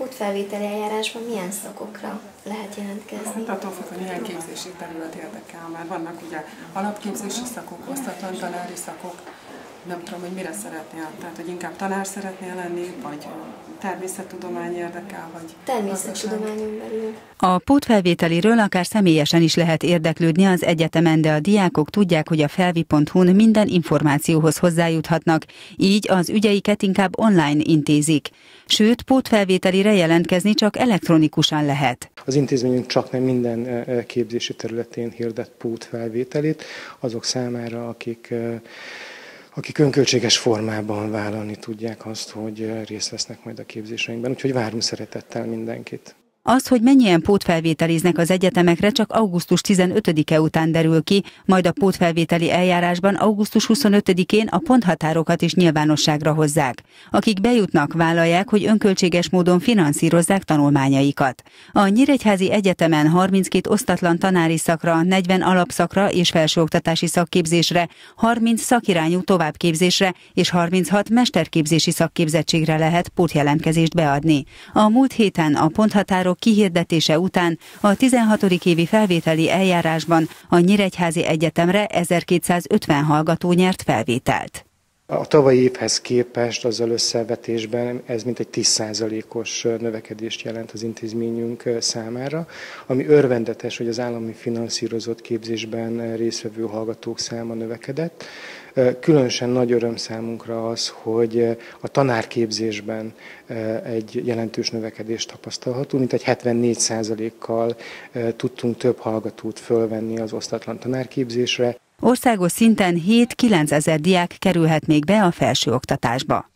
pótfelvételi eljárásban milyen szakokra lehet jelentkezni? Hát attól függ, hogy milyen képzési terület érdekel, mert vannak ugye alapképzési szakok, osztatlan tanári szakok, nem tudom, hogy mire szeretnél, tehát hogy inkább tanár szeretnél lenni, vagy természettudomány érdekel, vagy természettudományon belül. A pótfelvételiről akár személyesen is lehet érdeklődni az egyetemen, de a diákok tudják, hogy a felvi.hu-n minden információhoz hozzájuthatnak, így az ügyeiket inkább online intézik. Sőt, pótfelvételire jelentkezni csak elektronikusan lehet. Az intézményünk csaknem minden képzési területén hirdet pótfelvételit azok számára, akik önköltséges formában vállalni tudják azt, hogy részt vesznek majd a képzéseinkben. Úgyhogy várunk szeretettel mindenkit. Az, hogy mennyien pótfelvételiznek az egyetemekre, csak augusztus 15-e után derül ki, majd a pótfelvételi eljárásban augusztus 25-én a ponthatárokat is nyilvánosságra hozzák. Akik bejutnak, vállalják, hogy önköltséges módon finanszírozzák tanulmányaikat. A Nyíregyházi Egyetemen 32 osztatlan tanári szakra, 40 alapszakra és felsőoktatási szakképzésre, 30 szakirányú továbbképzésre és 36 mesterképzési szakképzettségre lehet pótjelentkezést beadni. A múlt héten a ponthatárok kihirdetése után a 16. évi felvételi eljárásban a Nyíregyházi Egyetemre 1250 hallgató nyert felvételt. A tavalyi évhez képest azzal összevetésben ez mintegy 10%-os növekedést jelent az intézményünk számára, ami örvendetes, hogy az állami finanszírozott képzésben résztvevő hallgatók száma növekedett. Különösen nagy öröm számunkra az, hogy a tanárképzésben egy jelentős növekedést tapasztalható, mintegy 74%-kal tudtunk több hallgatót fölvenni az osztatlan tanárképzésre. Országos szinten 7-9 ezer diák kerülhet még be a felsőoktatásba.